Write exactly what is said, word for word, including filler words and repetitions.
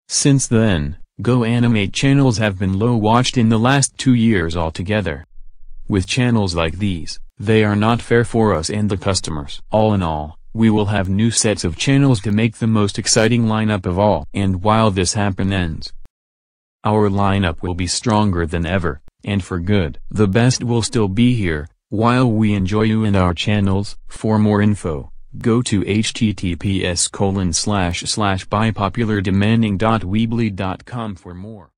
Since then, GoAnimate channels have been low watched in the last two years altogether. With channels like these, they are not fair for us and the customers. All in all, we will have new sets of channels to make the most exciting lineup of all. And while this happens, our lineup will be stronger than ever, and for good. The best will still be here, while we enjoy you and our channels. For more info, go to https colon slash slash bypopulardemanding dot weebly dot com for more.